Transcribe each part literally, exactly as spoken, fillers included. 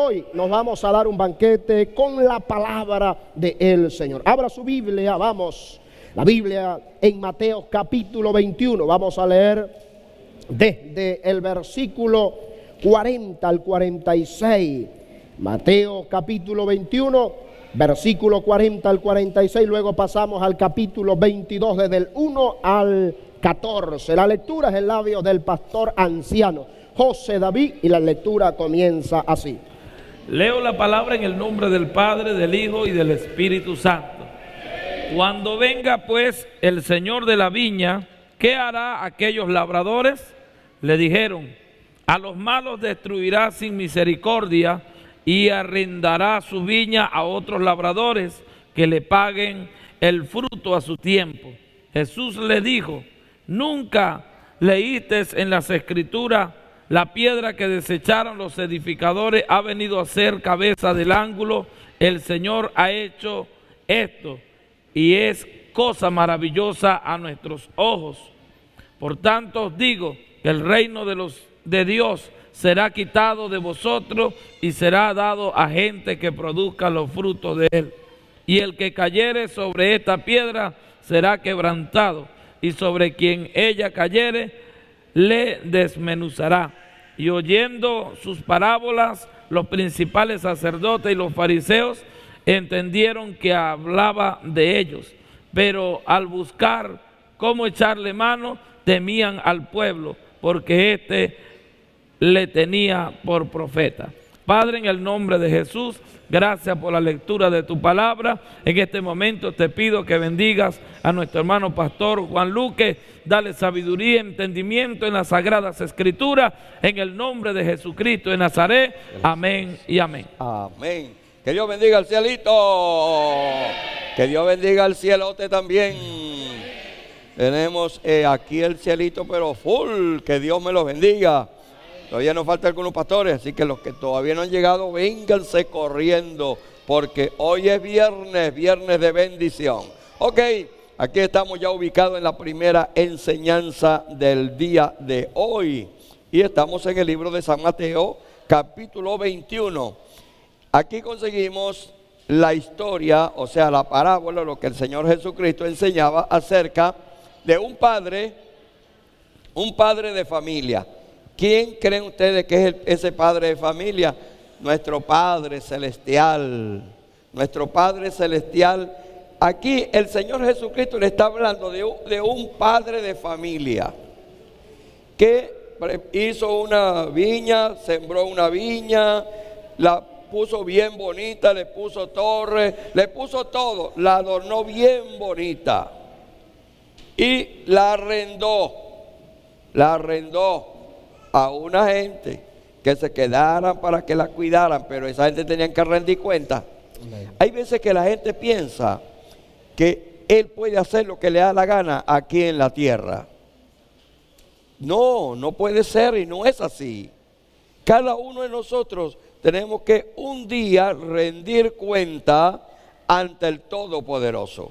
hoy nos vamos a dar un banquete con la palabra del Señor. Abra su Biblia, vamos. La Biblia en Mateo capítulo veintiuno. Vamos a leer desde el versículo cuarenta al cuarenta y seis. Mateo capítulo veintiuno, versículo cuarenta al cuarenta y seis. Luego pasamos al capítulo veintidós, desde el uno al catorce. La lectura es en labios del pastor anciano José David, y la lectura comienza así. Leo la palabra en el nombre del Padre, del Hijo y del Espíritu Santo. Cuando venga pues el Señor de la viña, ¿qué hará aquellos labradores? Le dijeron: a los malos destruirá sin misericordia y arrendará su viña a otros labradores que le paguen el fruto a su tiempo. Jesús le dijo: ¿nunca leíste en las Escrituras: la piedra que desecharon los edificadores ha venido a ser cabeza del ángulo? El Señor ha hecho esto y es cosa maravillosa a nuestros ojos. Por tanto os digo que el reino de los de Dios será quitado de vosotros y será dado a gente que produzca los frutos de él. Y el que cayere sobre esta piedra será quebrantado, y sobre quien ella cayere le desmenuzará. Y oyendo sus parábolas, los principales sacerdotes y los fariseos entendieron que hablaba de ellos, pero al buscar cómo echarle mano, temían al pueblo, porque éste le tenía por profeta. Padre, en el nombre de Jesús, gracias por la lectura de tu palabra. En este momento te pido que bendigas a nuestro hermano pastor Juan Luque. Dale sabiduría y entendimiento en las sagradas escrituras. En el nombre de Jesucristo de Nazaret. Amén y amén. Amén. Que Dios bendiga al cielito. Que Dios bendiga al cielote también. Tenemos eh, aquí el cielito, pero full. Que Dios me los bendiga. Todavía nos faltan algunos pastores, así que los que todavía no han llegado, vénganse corriendo, porque hoy es viernes, viernes de bendición. Ok, aquí estamos ya ubicados en la primera enseñanza del día de hoy. Y estamos en el libro de San Mateo, capítulo veintiuno. Aquí conseguimos la historia, o sea, la parábola, lo que el Señor Jesucristo enseñaba acerca de un padre, un padre de familia. ¿Quién creen ustedes que es el, ese padre de familia? Nuestro Padre Celestial. Nuestro Padre Celestial. Aquí el Señor Jesucristo le está hablando de un, de un padre de familia que hizo una viña, sembró una viña, la puso bien bonita, le puso torres, le puso todo, la adornó bien bonita y la arrendó, la arrendó a una gente que se quedaran para que la cuidaran, pero esa gente tenía que rendir cuenta. Hay veces que la gente piensa que él puede hacer lo que le da la gana aquí en la tierra. No, no puede ser, y no es así. Cada uno de nosotros tenemos que un día rendir cuenta ante el Todopoderoso.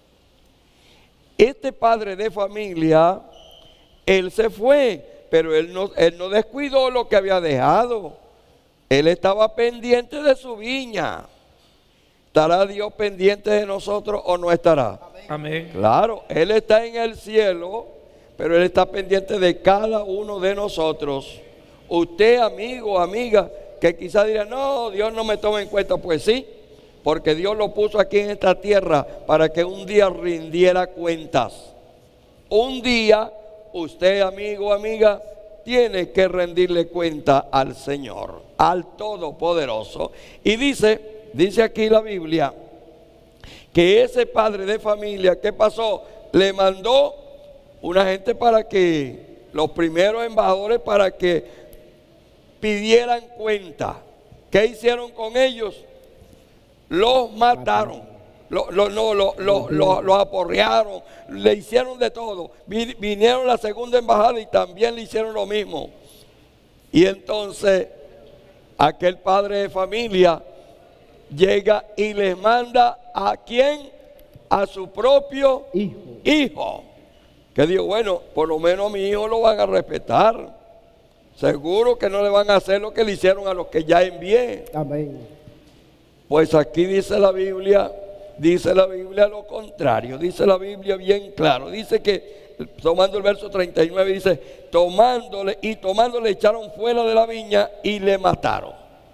Este padre de familia, él se fue, pero él no, él no descuidó lo que había dejado. Él estaba pendiente de su viña. ¿Estará Dios pendiente de nosotros o no estará? Amén. Claro, Él está en el cielo, pero Él está pendiente de cada uno de nosotros. Usted, amigo, amiga, que quizás dirá: no, Dios no me toma en cuenta. Pues sí, porque Dios lo puso aquí en esta tierra para que un día rindiera cuentas. Un día usted, amigo, amiga, tiene que rendirle cuenta al Señor, al Todopoderoso. Y dice, dice aquí la Biblia, que ese padre de familia, ¿qué pasó? Le mandó una gente para que, los primeros embajadores, para que pidieran cuenta. ¿Qué hicieron con ellos? Los mataron. Lo, lo, no, lo, lo, lo, lo aporrearon, le hicieron de todo. Vinieron la segunda embajada y también le hicieron lo mismo. Y entonces aquel padre de familia llega y les manda ¿a quién? A su propio hijo. hijo. Que dijo: bueno, por lo menos a mi hijo lo van a respetar. Seguro que no le van a hacer lo que le hicieron a los que ya envié. Amén. Pues aquí dice la Biblia, dice la Biblia lo contrario, dice la Biblia bien claro. Dice que, tomando el verso treinta y nueve, dice, tomándole y tomándole echaron fuera de la viña y le mataron.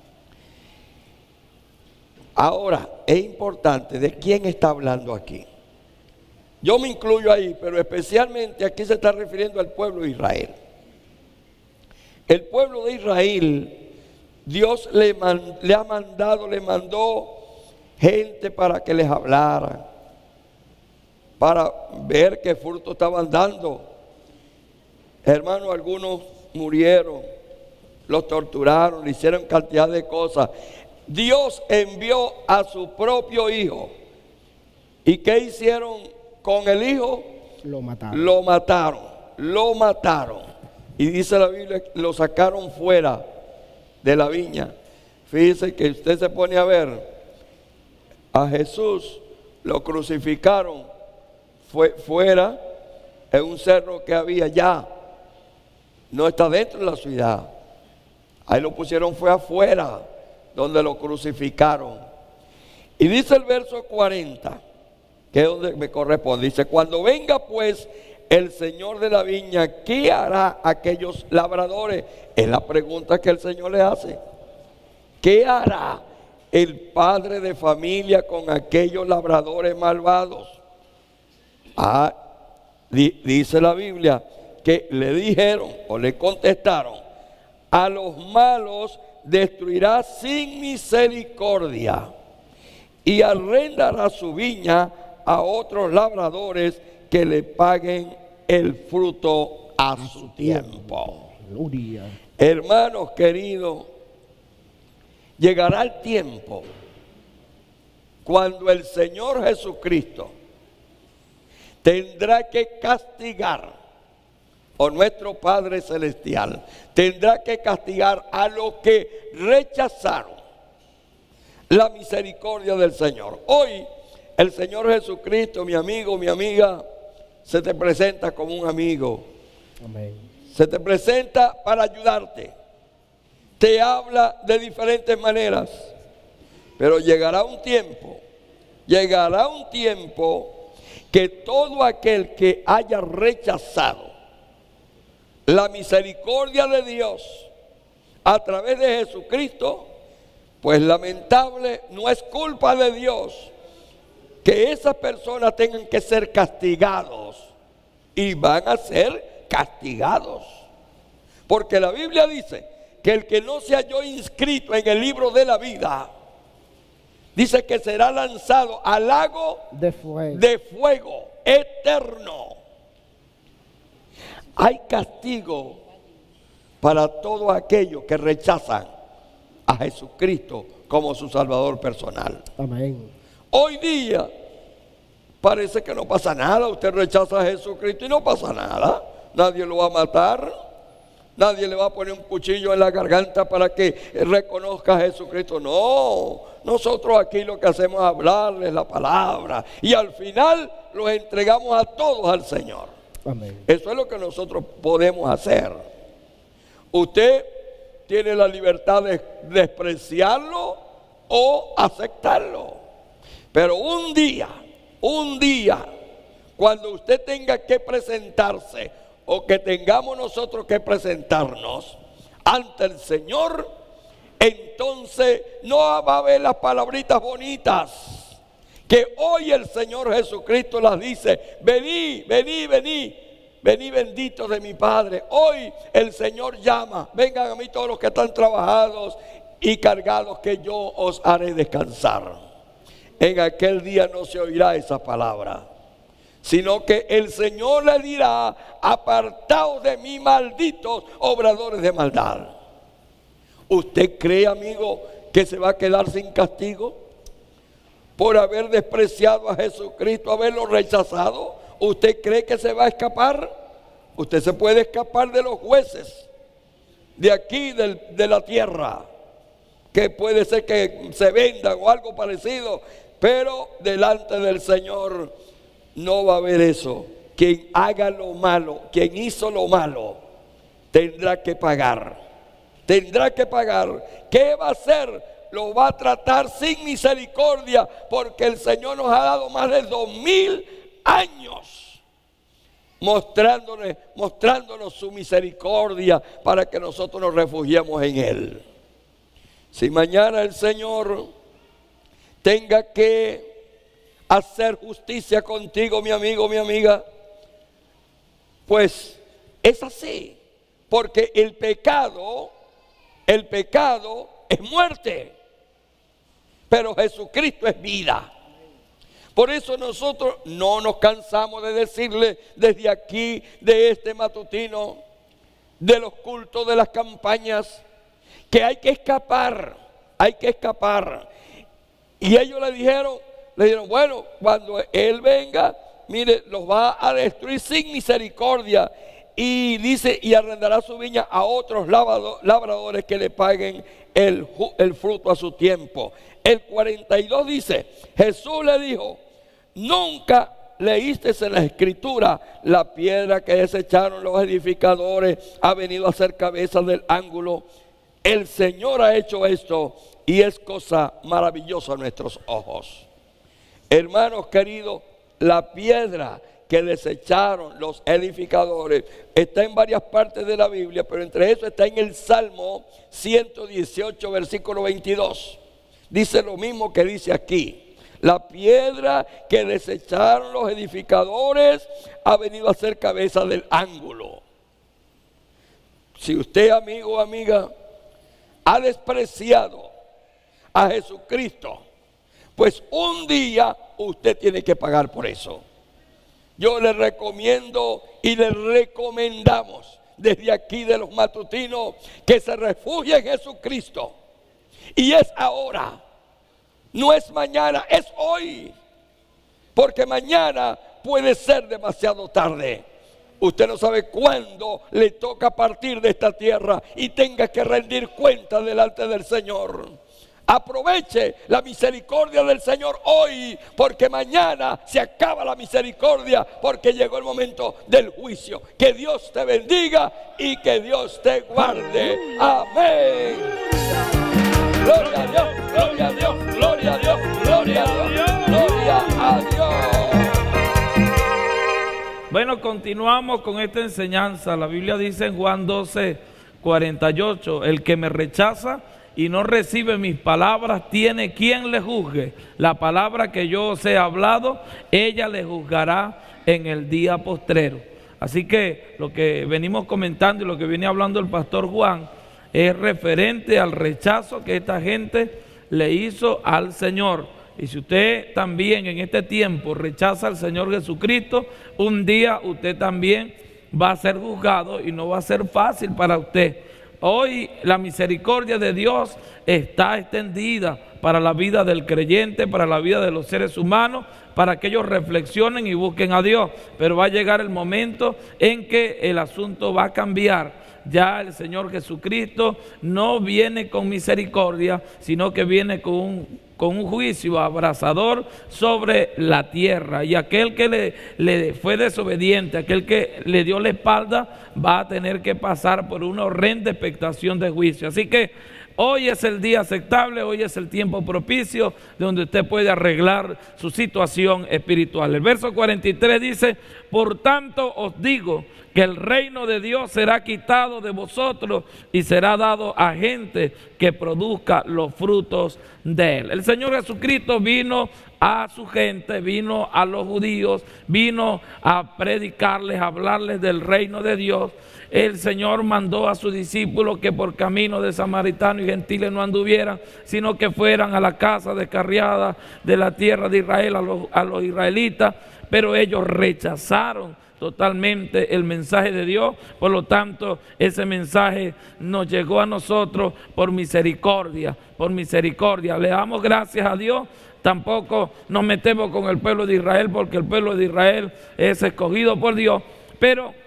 Ahora, es importante de quién está hablando aquí. Yo me incluyo ahí, pero especialmente aquí se está refiriendo al pueblo de Israel. El pueblo de Israel, Dios le, man, le ha mandado, le mandó gente para que les hablara, para ver qué fruto estaban dando. Hermanos, algunos murieron, los torturaron, le hicieron cantidad de cosas. Dios envió a su propio hijo. ¿Y qué hicieron con el hijo? Lo mataron. Lo mataron, lo mataron. Y dice la Biblia, lo sacaron fuera de la viña. Fíjese que usted se pone a ver, a Jesús lo crucificaron fue fuera, en un cerro que había allá. No está dentro de la ciudad. Ahí lo pusieron, fue afuera, donde lo crucificaron. Y dice el verso cuarenta, que es donde me corresponde. Dice, cuando venga pues el Señor de la viña, ¿qué hará aquellos labradores? Es la pregunta que el Señor le hace. ¿Qué hará el padre de familia con aquellos labradores malvados? Ah, di, dice la Biblia que le dijeron o le contestaron, a los malos destruirá sin misericordia y arrendará su viña a otros labradores que le paguen el fruto a su tiempo. Gloria. Hermanos queridos, llegará el tiempo cuando el Señor Jesucristo tendrá que castigar, o nuestro Padre Celestial tendrá que castigar a los que rechazaron la misericordia del Señor. Hoy el Señor Jesucristo, mi amigo, mi amiga, se te presenta como un amigo. Amén. Se te presenta para ayudarte. Te habla de diferentes maneras. Pero llegará un tiempo, llegará un tiempo que todo aquel que haya rechazado la misericordia de Dios a través de Jesucristo, pues lamentable, no es culpa de Dios que esas personas tengan que ser castigados, y van a ser castigados, porque la Biblia dice que el que no se halló inscrito en el libro de la vida, dice que será lanzado al lago de fuego, de fuego eterno. Hay castigo para todos aquellos que rechazan a Jesucristo como su Salvador personal. Amén. Hoy día parece que no pasa nada. Usted rechaza a Jesucristo y no pasa nada. Nadie lo va a matar. Nadie le va a poner un cuchillo en la garganta para que reconozca a Jesucristo. No, nosotros aquí lo que hacemos es hablarles la palabra y al final los entregamos a todos al Señor. Amén. Eso es lo que nosotros podemos hacer. Usted tiene la libertad de despreciarlo o aceptarlo. Pero un día, un día, cuando usted tenga que presentarse o que tengamos nosotros que presentarnos ante el Señor, entonces no va a haber las palabritas bonitas que hoy el Señor Jesucristo las dice: vení, vení, vení, vení bendito de mi Padre. Hoy el Señor llama: vengan a mí todos los que están trabajados y cargados, que yo os haré descansar. En aquel día no se oirá esa palabra, sino que el Señor le dirá: apartaos de mí, malditos obradores de maldad. ¿Usted cree, amigo, que se va a quedar sin castigo por haber despreciado a Jesucristo, haberlo rechazado? ¿Usted cree que se va a escapar? Usted se puede escapar de los jueces de aquí, del, de la tierra, que puede ser que se vendan o algo parecido, pero delante del Señor no va a haber eso. Quien haga lo malo, quien hizo lo malo, tendrá que pagar. tendrá que pagar. ¿Qué va a hacer? Lo va a tratar sin misericordia, porque el Señor nos ha dado más de dos mil años mostrándonos, mostrándonos su misericordia para que nosotros nos refugiemos en Él. Si mañana el Señor tenga que hacer justicia contigo, mi amigo, mi amiga, pues es así, porque el pecado, el pecado es muerte, pero Jesucristo es vida. Por eso nosotros no nos cansamos de decirle desde aquí, de este matutino, de los cultos, de las campañas, que hay que escapar, hay que escapar. Y ellos le dijeron, le dijeron, bueno, cuando Él venga, mire, los va a destruir sin misericordia. Y dice, y arrendará su viña a otros labradores que le paguen el, el fruto a su tiempo. El cuarenta y dos dice, Jesús le dijo, nunca leíste en la escritura, la piedra que desecharon los edificadores ha venido a ser cabeza del ángulo. El Señor ha hecho esto y es cosa maravillosa a nuestros ojos. Hermanos queridos, la piedra que desecharon los edificadores está en varias partes de la Biblia, pero entre eso está en el Salmo ciento dieciocho, versículo veintidós. Dice lo mismo que dice aquí: la piedra que desecharon los edificadores ha venido a ser cabeza del ángulo. Si usted, amigo o amiga, ha despreciado a Jesucristo, pues un día usted tiene que pagar por eso. Yo le recomiendo y le recomendamos desde aquí de los matutinos que se refugien en Jesucristo. Y es ahora, no es mañana, es hoy. Porque mañana puede ser demasiado tarde. Usted no sabe cuándo le toca partir de esta tierra y tenga que rendir cuenta delante del Señor. Aproveche la misericordia del Señor hoy, porque mañana se acaba la misericordia, porque llegó el momento del juicio. Que Dios te bendiga y que Dios te guarde. Amén. Gloria a Dios, gloria a Dios, gloria a Dios, gloria a Dios, gloria a Dios. Bueno, continuamos con esta enseñanza. La Biblia dice en Juan doce, cuarenta y ocho, el que me rechaza y no recibe mis palabras, tiene quien le juzgue. La palabra que yo os he hablado, ella le juzgará en el día postrero. Así que lo que venimos comentando y lo que viene hablando el pastor Juan es referente al rechazo que esta gente le hizo al Señor. Y si usted también en este tiempo rechaza al Señor Jesucristo, un día usted también va a ser juzgado y no va a ser fácil para usted. Hoy la misericordia de Dios está extendida para la vida del creyente, para la vida de los seres humanos, para que ellos reflexionen y busquen a Dios. Pero va a llegar el momento en que el asunto va a cambiar. Ya el Señor Jesucristo no viene con misericordia, sino que viene con un, con un juicio abrasador sobre la tierra. Y aquel que le, le fue desobediente, aquel que le dio la espalda, va a tener que pasar por una horrenda expectación de juicio. Así que hoy es el día aceptable, hoy es el tiempo propicio donde usted puede arreglar su situación espiritual. El verso cuarenta y tres dice, por tanto os digo que el reino de Dios será quitado de vosotros y será dado a gente que produzca los frutos de él. El Señor Jesucristo vino a su gente, vino a los judíos, vino a predicarles, a hablarles del reino de Dios. El Señor mandó a sus discípulos que por camino de samaritanos y gentiles no anduvieran, sino que fueran a la casa descarriada de la tierra de Israel, a los, a los israelitas, pero ellos rechazaron totalmente el mensaje de Dios. Por lo tanto, ese mensaje nos llegó a nosotros por misericordia, por misericordia. Le damos gracias a Dios. Tampoco nos metemos con el pueblo de Israel, porque el pueblo de Israel es escogido por Dios, pero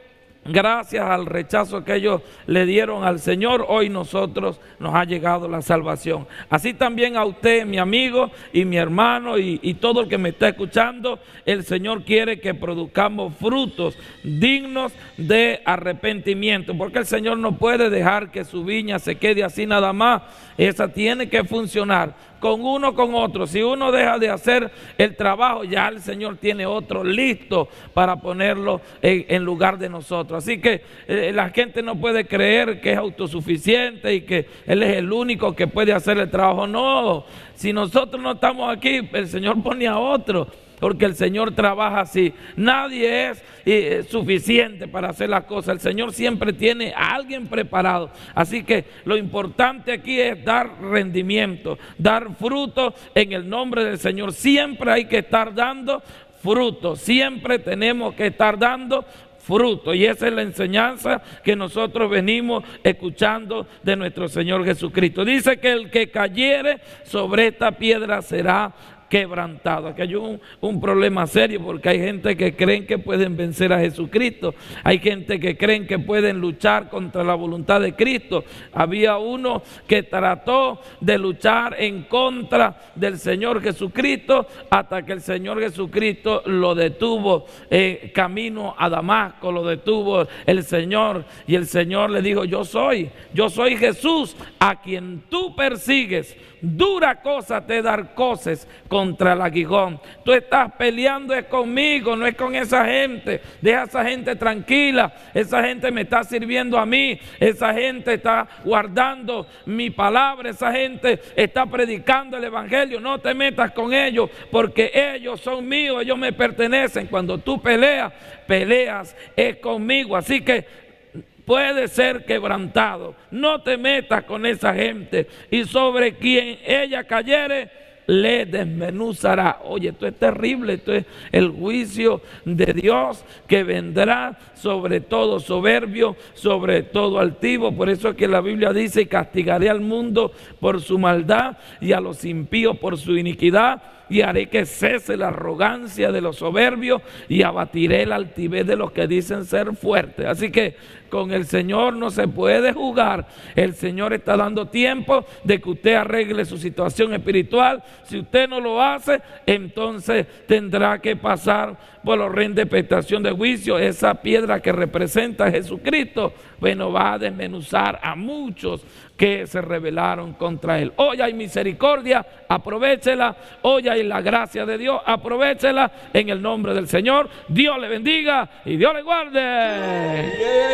gracias al rechazo que ellos le dieron al Señor, hoy nosotros nos ha llegado la salvación. Así también a usted, mi amigo y mi hermano y, y todo el que me está escuchando, el Señor quiere que produzcamos frutos dignos de arrepentimiento, porque el Señor no puede dejar que su viña se quede así nada más. Esa tiene que funcionar con uno, con otro. Si uno deja de hacer el trabajo, ya el Señor tiene otro listo para ponerlo en, en lugar de nosotros. Así que eh, la gente no puede creer que es autosuficiente y que Él es el único que puede hacer el trabajo. No, si nosotros no estamos aquí, el Señor pone a otro, porque el Señor trabaja así. Nadie es eh, suficiente para hacer las cosas. El Señor siempre tiene a alguien preparado. Así que lo importante aquí es dar rendimiento, dar fruto en el nombre del Señor. Siempre hay que estar dando fruto. Siempre tenemos que estar dando fruto. Y esa es la enseñanza que nosotros venimos escuchando de nuestro Señor Jesucristo. Dice que el que cayere sobre esta piedra será quebrantado. Aquí hay un, un problema serio, porque hay gente que creen que pueden vencer a Jesucristo, hay gente que creen que pueden luchar contra la voluntad de Cristo. Había uno que trató de luchar en contra del Señor Jesucristo hasta que el Señor Jesucristo lo detuvo eh, camino a Damasco, lo detuvo el Señor, y el Señor le dijo: yo soy, yo soy Jesús a quien tú persigues. Dura cosa te dar coces contra el aguijón. Tú estás peleando es conmigo, no es con esa gente. Deja a esa gente tranquila. Esa gente me está sirviendo a mí. Esa gente está guardando mi palabra. Esa gente está predicando el evangelio. No te metas con ellos, porque ellos son míos, ellos me pertenecen. Cuando tú peleas, peleas es conmigo. Así que puede ser quebrantado. No te metas con esa gente, y sobre quien ella cayere, le desmenuzará. Oye, esto es terrible. Esto es el juicio de Dios que vendrá sobre todo soberbio, sobre todo altivo. Por eso es que la Biblia dice: y castigaré al mundo por su maldad y a los impíos por su iniquidad, y haré que cese la arrogancia de los soberbios y abatiré la altivez de los que dicen ser fuertes. Así que con el Señor no se puede jugar. El Señor está dando tiempo de que usted arregle su situación espiritual. Si usted no lo hace, entonces tendrá que pasar por la horrenda expectación de juicio. Esa piedra que representa a Jesucristo, bueno, va a desmenuzar a muchos que se rebelaron contra Él. Hoy hay misericordia, aprovéchela. Hoy hay la gracia de Dios, aprovéchela en el nombre del Señor. Dios le bendiga y Dios le guarde.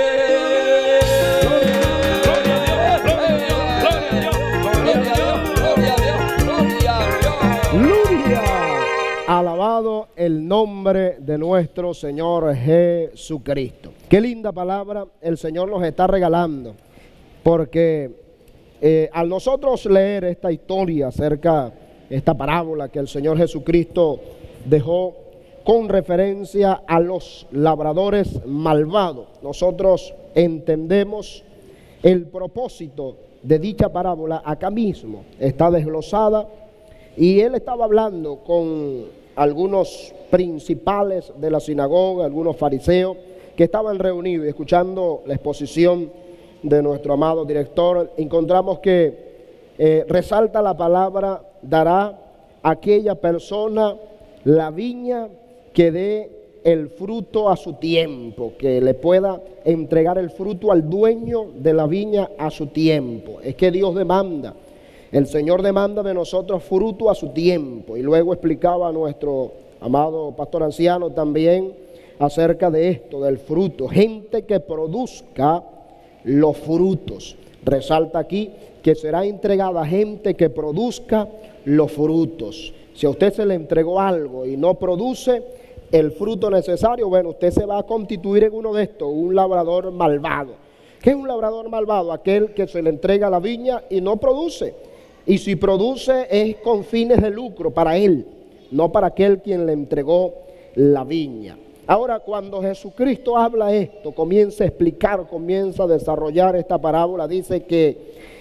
Alabado el nombre de nuestro Señor Jesucristo. Qué linda palabra el Señor nos está regalando, porque eh, al nosotros leer esta historia acerca de esta parábola que el Señor Jesucristo dejó con referencia a los labradores malvados, nosotros entendemos el propósito de dicha parábola. Acá mismo está desglosada, y él estaba hablando con algunos principales de la sinagoga, algunos fariseos que estaban reunidos y escuchando la exposición de nuestro amado director. Encontramos que eh, resalta la palabra: dará aquella persona la viña que dé el fruto a su tiempo, que le pueda entregar el fruto al dueño de la viña a su tiempo. Es que Dios demanda, el Señor demanda de nosotros fruto a su tiempo. Y luego explicaba a nuestro amado pastor anciano también acerca de esto, del fruto. Gente que produzca los frutos. Resalta aquí que será entregada gente que produzca los frutos. Si a usted se le entregó algo y no produce el fruto necesario, bueno, usted se va a constituir en uno de estos, un labrador malvado. ¿Qué es un labrador malvado? Aquel que se le entrega la viña y no produce. Y si produce es con fines de lucro para él, no para aquel quien le entregó la viña. Ahora, cuando Jesucristo habla esto, comienza a explicar, comienza a desarrollar esta parábola, dice que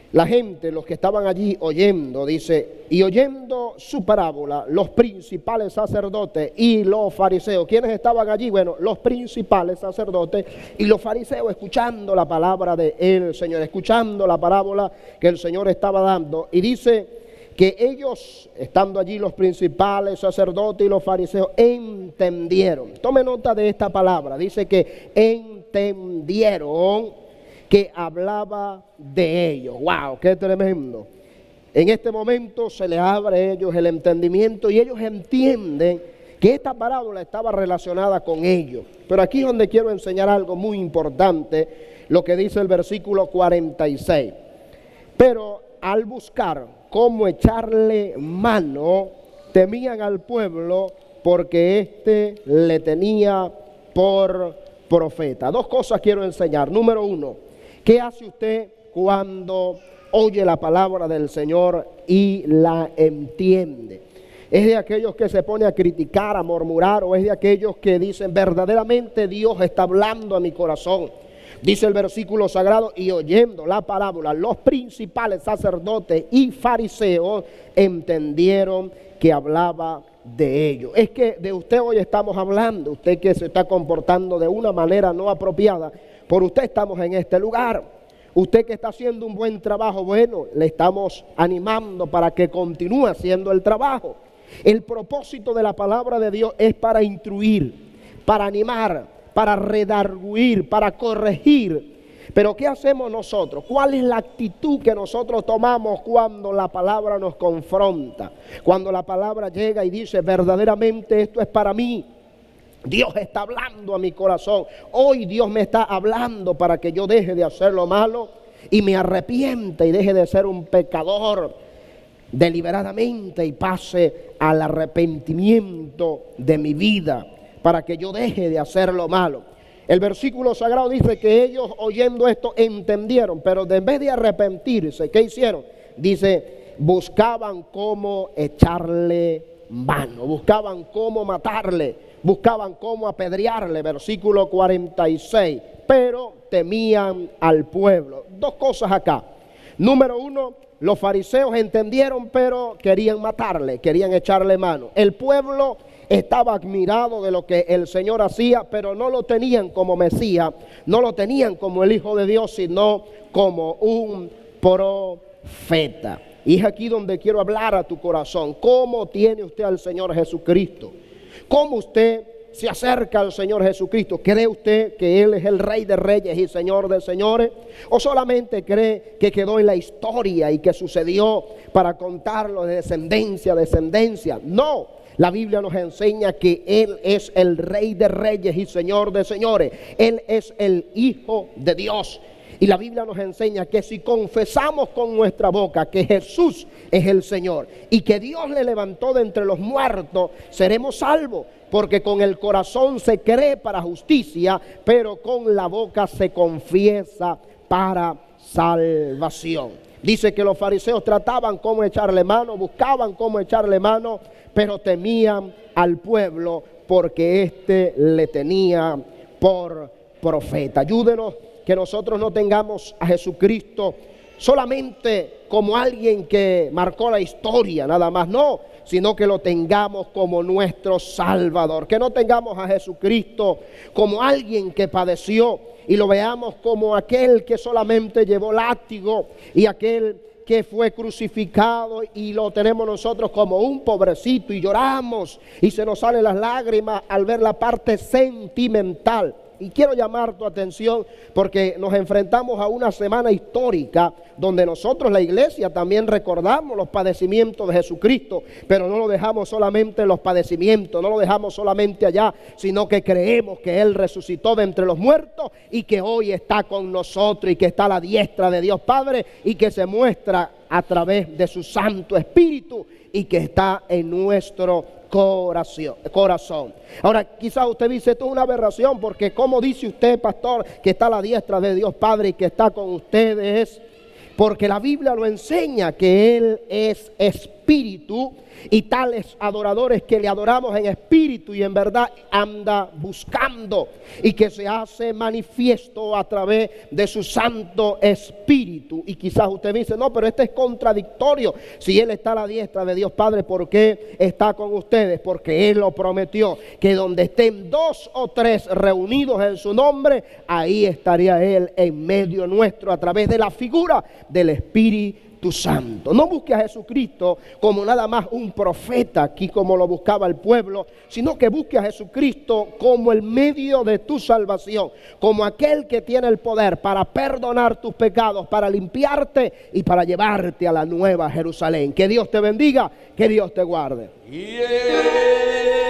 la gente, los que estaban allí oyendo, dice, y oyendo su parábola, los principales sacerdotes y los fariseos. ¿Quiénes estaban allí? Bueno, los principales sacerdotes y los fariseos, escuchando la palabra del Señor, escuchando la parábola que el Señor estaba dando. Y dice que ellos, estando allí los principales sacerdotes y los fariseos, entendieron. Tome nota de esta palabra, dice que entendieron que hablaba de ellos. ¡Wow! ¡Qué tremendo! En este momento se les abre a ellos el entendimiento y ellos entienden que esta parábola estaba relacionada con ellos. Pero aquí es donde quiero enseñar algo muy importante, lo que dice el versículo cuarenta y seis. Pero al buscar cómo echarle mano, temían al pueblo porque éste le tenía por profeta. Dos cosas quiero enseñar. Número uno, ¿qué hace usted cuando oye la palabra del Señor y la entiende? ¿Es de aquellos que se pone a criticar, a murmurar, o es de aquellos que dicen verdaderamente Dios está hablando a mi corazón? Dice el versículo sagrado, y oyendo la parábola, los principales sacerdotes y fariseos entendieron que hablaba de ellos. Es que de usted hoy estamos hablando, usted que se está comportando de una manera no apropiada. Por usted estamos en este lugar. Usted que está haciendo un buen trabajo, bueno, le estamos animando para que continúe haciendo el trabajo. El propósito de la palabra de Dios es para instruir, para animar, para redarguir, para corregir. Pero ¿qué hacemos nosotros? ¿Cuál es la actitud que nosotros tomamos cuando la palabra nos confronta? Cuando la palabra llega y dice, verdaderamente esto es para mí. Dios está hablando a mi corazón. Hoy Dios me está hablando para que yo deje de hacer lo malo y me arrepienta y deje de ser un pecador deliberadamente y pase al arrepentimiento de mi vida, para que yo deje de hacer lo malo. El versículo sagrado dice que ellos oyendo esto entendieron, pero en vez de arrepentirse, ¿qué hicieron? Dice, buscaban cómo echarle mano, buscaban cómo matarle, buscaban cómo apedrearle, versículo cuarenta y seis, pero temían al pueblo. Dos cosas acá. Número uno, los fariseos entendieron, pero querían matarle, querían echarle mano. El pueblo estaba admirado de lo que el Señor hacía, pero no lo tenían como Mesías, no lo tenían como el Hijo de Dios, sino como un profeta. Y es aquí donde quiero hablar a tu corazón. ¿Cómo tiene usted al Señor Jesucristo? ¿Cómo usted se acerca al Señor Jesucristo? ¿Cree usted que Él es el Rey de Reyes y Señor de Señores? ¿O solamente cree que quedó en la historia y que sucedió para contarlo de descendencia a descendencia? No, la Biblia nos enseña que Él es el Rey de Reyes y Señor de Señores. Él es el Hijo de Dios. Y la Biblia nos enseña que si confesamos con nuestra boca que Jesús es el Señor y que Dios le levantó de entre los muertos, seremos salvos. Porque con el corazón se cree para justicia, pero con la boca se confiesa para salvación. Dice que los fariseos trataban cómo echarle mano, buscaban cómo echarle mano, pero temían al pueblo porque éste le tenía por profeta. Ayúdenos que nosotros no tengamos a Jesucristo solamente como alguien que marcó la historia, nada más, no, sino que lo tengamos como nuestro Salvador, que no tengamos a Jesucristo como alguien que padeció y lo veamos como aquel que solamente llevó látigo y aquel que fue crucificado y lo tenemos nosotros como un pobrecito y lloramos y se nos salen las lágrimas al ver la parte sentimental. Y quiero llamar tu atención porque nos enfrentamos a una semana histórica donde nosotros, la iglesia, también recordamos los padecimientos de Jesucristo, pero no lo dejamos solamente en los padecimientos, no lo dejamos solamente allá, sino que creemos que Él resucitó de entre los muertos y que hoy está con nosotros y que está a la diestra de Dios Padre y que se muestra a través de su Santo Espíritu y que está en nuestro corazón. corazón. Ahora, quizás usted dice, esto es una aberración, porque ¿cómo dice usted, pastor, que está a la diestra de Dios Padre y que está con ustedes? Porque la Biblia lo enseña que Él es Espíritu. espíritu, y tales adoradores que le adoramos en espíritu y en verdad anda buscando, y que se hace manifiesto a través de su Santo Espíritu. Y quizás usted dice, no, pero este es contradictorio. Si Él está a la diestra de Dios Padre, ¿por qué está con ustedes? Porque Él lo prometió, que donde estén dos o tres reunidos en su nombre, ahí estaría Él en medio nuestro, a través de la figura del Espíritu tu Santo. No busques a Jesucristo como nada más un profeta, aquí como lo buscaba el pueblo, sino que busques a Jesucristo como el medio de tu salvación, como aquel que tiene el poder para perdonar tus pecados, para limpiarte y para llevarte a la nueva Jerusalén. Que Dios te bendiga, que Dios te guarde. Yeah.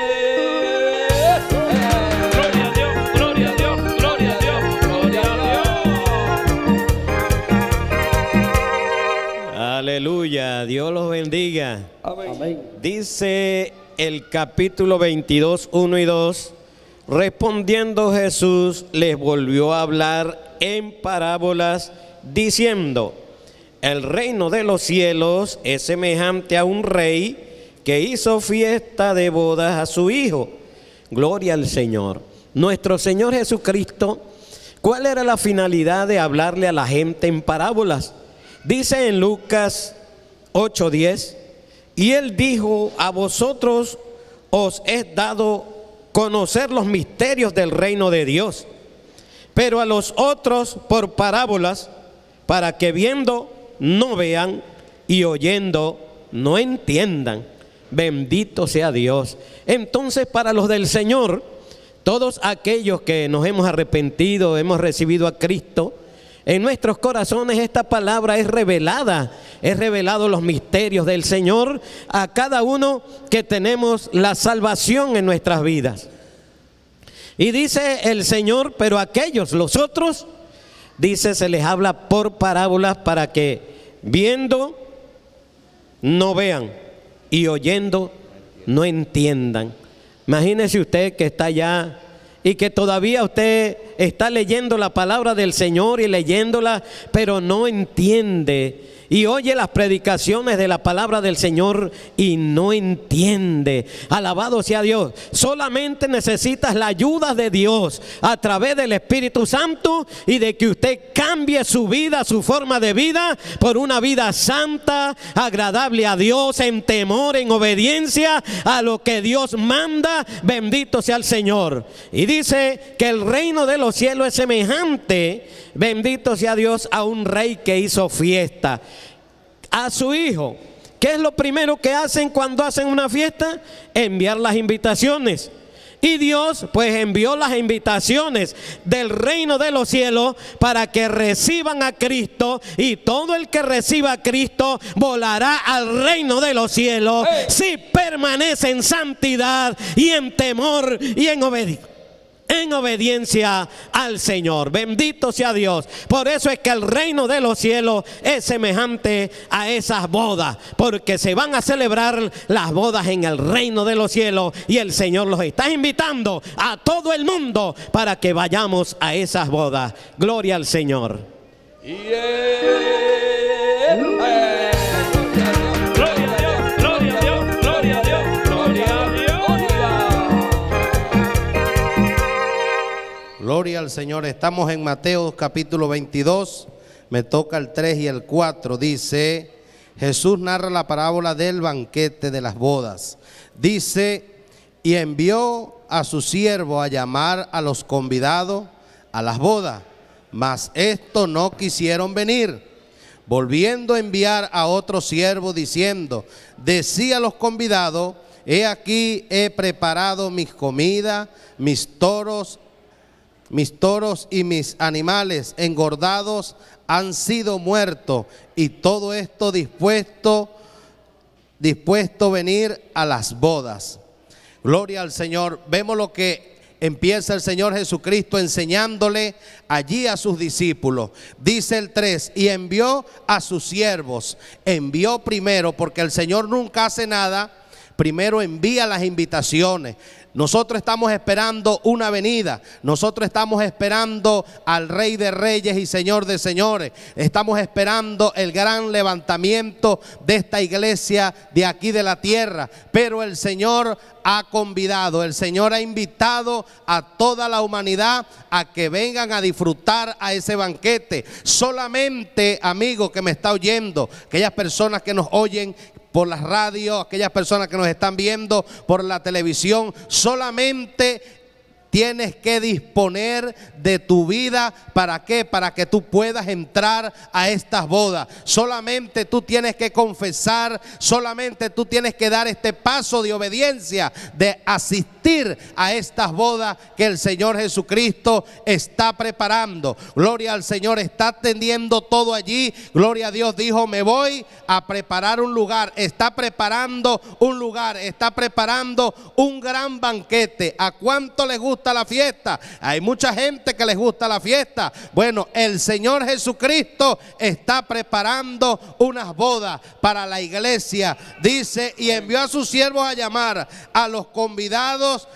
Aleluya, Dios los bendiga. Amén. Amén. Dice el capítulo veintidós, uno y dos, respondiendo Jesús les volvió a hablar en parábolas diciendo, el reino de los cielos es semejante a un rey que hizo fiesta de bodas a su hijo. Gloria al Señor. Nuestro Señor Jesucristo, ¿cuál era la finalidad de hablarle a la gente en parábolas? Dice en Lucas ocho diez, y Él dijo, a vosotros os es dado conocer los misterios del reino de Dios, pero a los otros por parábolas, para que viendo no vean y oyendo no entiendan. Bendito sea Dios. Entonces, para los del Señor, todos aquellos que nos hemos arrepentido, hemos recibido a Cristo, en nuestros corazones esta palabra es revelada, es revelado los misterios del Señor a cada uno que tenemos la salvación en nuestras vidas. Y dice el Señor, pero a aquellos, los otros, dice, se les habla por parábolas para que viendo no vean y oyendo no entiendan. Imagínese usted que está allá y que todavía usted está leyendo la palabra del Señor y leyéndola, pero no entiende. Y oye las predicaciones de la palabra del Señor y no entiende. Alabado sea Dios. Solamente necesitas la ayuda de Dios a través del Espíritu Santo y de que usted cambie su vida, su forma de vida, por una vida santa, agradable a Dios, en temor, en obediencia a lo que Dios manda. Bendito sea el Señor. Y dice que el reino de los cielos es semejante, bendito sea Dios, a un rey que hizo fiesta a su hijo. ¿Qué es lo primero que hacen cuando hacen una fiesta? Enviar las invitaciones. Y Dios pues envió las invitaciones del reino de los cielos para que reciban a Cristo, y todo el que reciba a Cristo volará al reino de los cielos si permanece en santidad y en temor y en obediencia. En obediencia al Señor. Bendito sea Dios. Por eso es que el reino de los cielos es semejante a esas bodas, porque se van a celebrar las bodas en el reino de los cielos, y el Señor los está invitando a todo el mundo para que vayamos a esas bodas. Gloria al Señor. Yeah. Gloria al Señor. Estamos en Mateo capítulo veintidós, me toca el tres y el cuatro. Dice, Jesús narra la parábola del banquete de las bodas. Dice, y envió a su siervo a llamar a los convidados a las bodas, mas estos no quisieron venir. Volviendo a enviar a otro siervo diciendo, decía a los convidados, he aquí he preparado mis comidas, mis toros Mis toros y mis animales engordados han sido muertos, y todo esto dispuesto, dispuesto a venir a las bodas. Gloria al Señor. Vemos lo que empieza el Señor Jesucristo enseñándole allí a sus discípulos. Dice el tres, y envió a sus siervos. Envió primero, porque el Señor nunca hace nada, primero envía las invitaciones. Nosotros estamos esperando una venida. Nosotros estamos esperando al Rey de Reyes y Señor de Señores. Estamos esperando el gran levantamiento de esta iglesia de aquí de la tierra. Pero el Señor ha convidado, el Señor ha invitado a toda la humanidad a que vengan a disfrutar a ese banquete. Solamente, amigo que me está oyendo, aquellas personas que nos oyen por las radios, aquellas personas que nos están viendo por la televisión, solamente tienes que disponer de tu vida. ¿Para qué? Para que tú puedas entrar a estas bodas. Solamente tú tienes que confesar, solamente tú tienes que dar este paso de obediencia, de asistir a estas bodas que el Señor Jesucristo está preparando. Gloria al Señor, está atendiendo todo allí. Gloria a Dios, dijo, me voy a preparar un lugar. Está preparando un lugar, está preparando un gran banquete. ¿A cuánto les gusta la fiesta? Hay mucha gente que les gusta la fiesta. Bueno, el Señor Jesucristo está preparando unas bodas para la iglesia. Dice, y envió a sus siervos a llamar a los convidados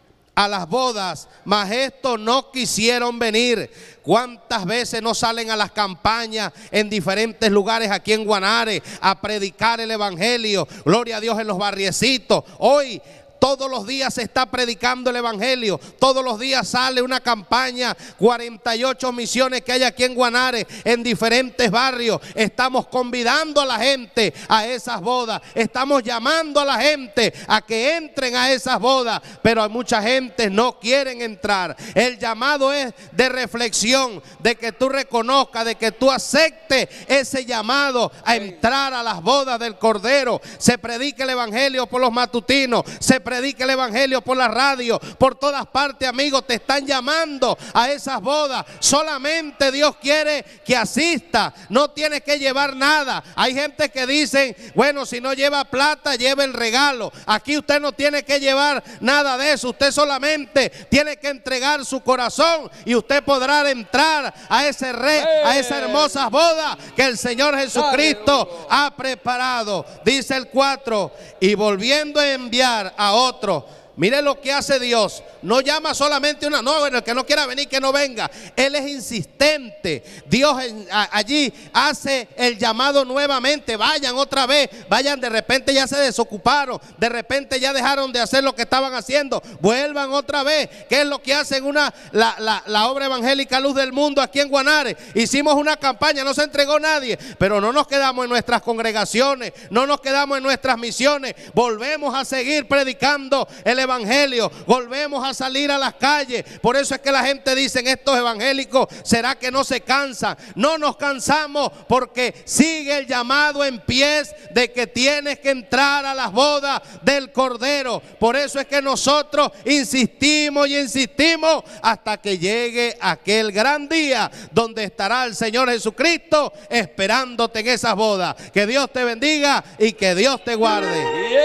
a las bodas, mas estos no quisieron venir. ¿Cuántas veces no salen a las campañas en diferentes lugares aquí en Guanare a predicar el evangelio? Gloria a Dios, en los barriecitos. Hoy todos los días se está predicando el evangelio. Todos los días sale una campaña. cuarenta y ocho misiones que hay aquí en Guanare, en diferentes barrios. Estamos convidando a la gente a esas bodas. Estamos llamando a la gente a que entren a esas bodas. Pero hay mucha gente no quieren entrar. El llamado es de reflexión, de que tú reconozcas, de que tú aceptes ese llamado a entrar a las bodas del Cordero. Se predica el evangelio por los matutinos, se predica el evangelio por la radio, por todas partes, amigos. Te están llamando a esas bodas. Solamente Dios quiere que asista. No tienes que llevar nada. Hay gente que dicen, bueno, si no lleva plata, lleve el regalo. Aquí usted no tiene que llevar nada de eso. Usted solamente tiene que entregar su corazón y usted podrá entrar a ese rey, a esas hermosas bodas que el Señor Jesucristo ha preparado. Dice el cuatro, y volviendo a enviar a otro. Mire lo que hace Dios. No llama solamente una, no, bueno, el que no quiera venir, que no venga. Él es insistente. Dios en, a, allí hace el llamado nuevamente. Vayan otra vez, vayan, de repente ya se desocuparon, de repente ya dejaron de hacer lo que estaban haciendo. Vuelvan otra vez. ¿Qué es lo que hacen una, la, la, la obra evangélica Luz del Mundo aquí en Guanare? Hicimos una campaña, no se entregó nadie, pero no nos quedamos en nuestras congregaciones, no nos quedamos en nuestras misiones. Volvemos a seguir predicando el evangelio, volvemos a salir a las calles. Por eso es que la gente dice, estos evangélicos, ¿será que no se cansan? No nos cansamos, porque sigue el llamado en pies de que tienes que entrar a las bodas del Cordero. Por eso es que nosotros insistimos y insistimos hasta que llegue aquel gran día donde estará el Señor Jesucristo esperándote en esas bodas. Que Dios te bendiga y que Dios te guarde.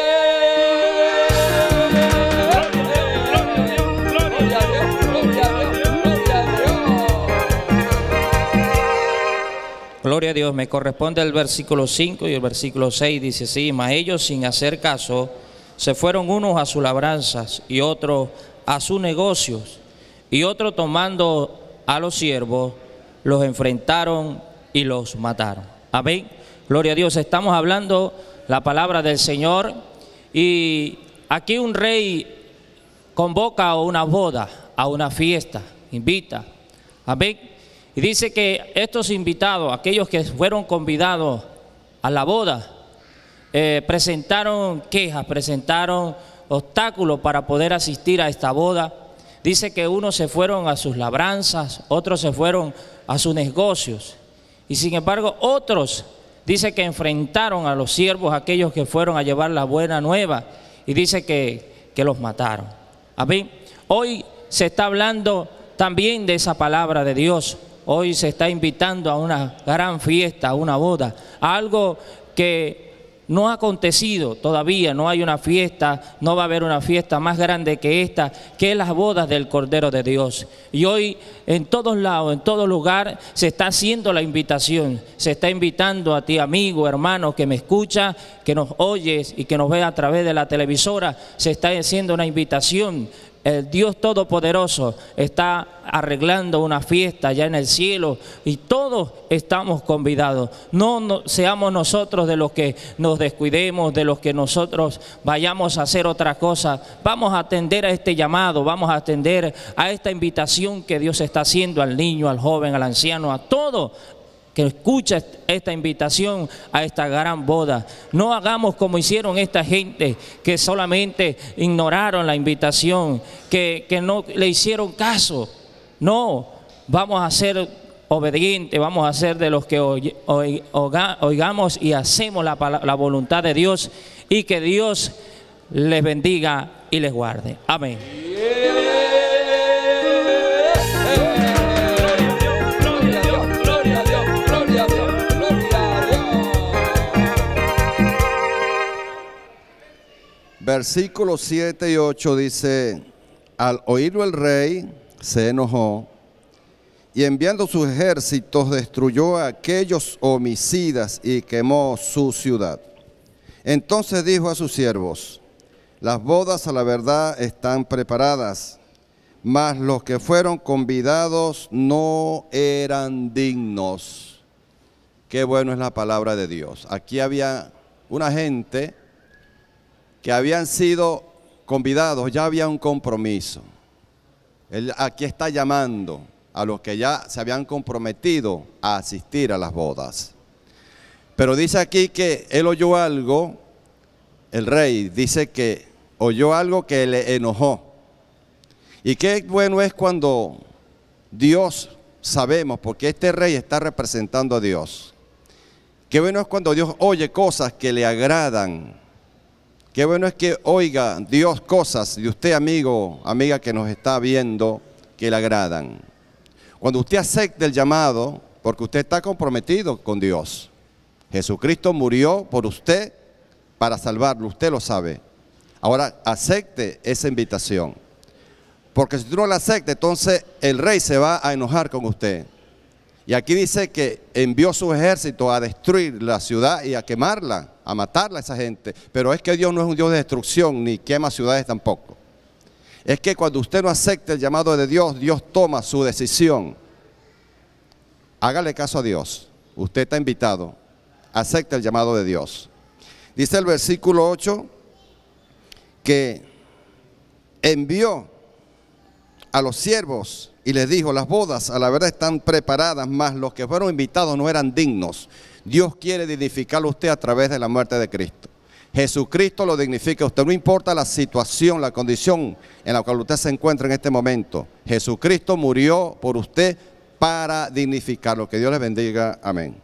Gloria a Dios. Me corresponde el versículo cinco y el versículo seis. Dice así: mas ellos, sin hacer caso, se fueron unos a sus labranzas y otros a sus negocios, y otros, tomando a los siervos, los enfrentaron y los mataron. Amén. Gloria a Dios. Estamos hablando la palabra del Señor, y aquí un rey convoca a una boda, a una fiesta, invita. Amén. Y dice que estos invitados, aquellos que fueron convidados a la boda, eh, presentaron quejas, presentaron obstáculos para poder asistir a esta boda. Dice que unos se fueron a sus labranzas, otros se fueron a sus negocios. Y sin embargo otros, dice que enfrentaron a los siervos, aquellos que fueron a llevar la buena nueva, y dice que, que los mataron. Amén. Hoy se está hablando también de esa palabra de Dios. Hoy se está invitando a una gran fiesta, a una boda, a algo que no ha acontecido todavía, no hay una fiesta, no va a haber una fiesta más grande que esta, que es las bodas del Cordero de Dios. Y hoy en todos lados, en todo lugar, se está haciendo la invitación, se está invitando a ti, amigo, hermano, que me escucha, que nos oyes y que nos ve a través de la televisora, se está haciendo una invitación. El Dios Todopoderoso está arreglando una fiesta allá en el cielo y todos estamos convidados. No, no seamos nosotros de los que nos descuidemos, de los que nosotros vayamos a hacer otra cosa. Vamos a atender a este llamado, vamos a atender a esta invitación que Dios está haciendo al niño, al joven, al anciano, a todo que escucha esta invitación a esta gran boda. No hagamos como hicieron esta gente que solamente ignoraron la invitación, que, que no le hicieron caso. No, vamos a ser obedientes, vamos a ser de los que oy, oy, oiga, oigamos y hacemos la, la voluntad de Dios, y que Dios les bendiga y les guarde. Amén. Versículos siete y ocho dice: al oírlo el rey se enojó y enviando sus ejércitos destruyó a aquellos homicidas y quemó su ciudad. Entonces dijo a sus siervos: las bodas a la verdad están preparadas, mas los que fueron convidados no eran dignos. Qué bueno es la palabra de Dios. Aquí había una gente que habían sido convidados, ya había un compromiso. Él aquí está llamando a los que ya se habían comprometido a asistir a las bodas. Pero dice aquí que él oyó algo, el rey dice que oyó algo que le enojó. Y qué bueno es cuando Dios, sabemos, porque este rey está representando a Dios. Qué bueno es cuando Dios oye cosas que le agradan. Qué bueno es que oiga Dios cosas de usted, amigo, amiga que nos está viendo, que le agradan. Cuando usted acepta el llamado, porque usted está comprometido con Dios. Jesucristo murió por usted para salvarlo, usted lo sabe. Ahora acepte esa invitación. Porque si tú no la aceptas, entonces el rey se va a enojar con usted. Y aquí dice que envió su ejército a destruir la ciudad y a quemarla, a matarla a esa gente. Pero es que Dios no es un Dios de destrucción, ni quema ciudades tampoco. Es que cuando usted no acepta el llamado de Dios, Dios toma su decisión. Hágale caso a Dios. Usted está invitado. Acepta el llamado de Dios. Dice el versículo ocho que envió a los siervos y les dijo: las bodas a la verdad están preparadas, mas los que fueron invitados no eran dignos. Dios quiere dignificarlo a usted a través de la muerte de Cristo. Jesucristo lo dignifica a usted, no importa la situación, la condición en la cual usted se encuentra en este momento. Jesucristo murió por usted para dignificarlo. Que Dios les bendiga. Amén.